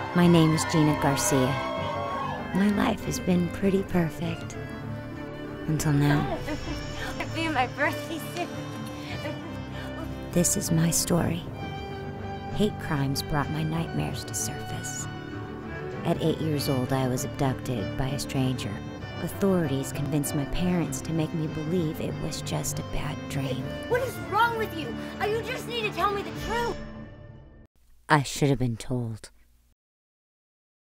My name is Gina Garcia. My life has been pretty perfect. Until now. It'll be my birthday soon. This is my story. Hate crimes brought my nightmares to surface. At 8 years old, I was abducted by a stranger. Authorities convinced my parents to make me believe it was just a bad dream. What is wrong with you? You just need to tell me the truth. I should have been told.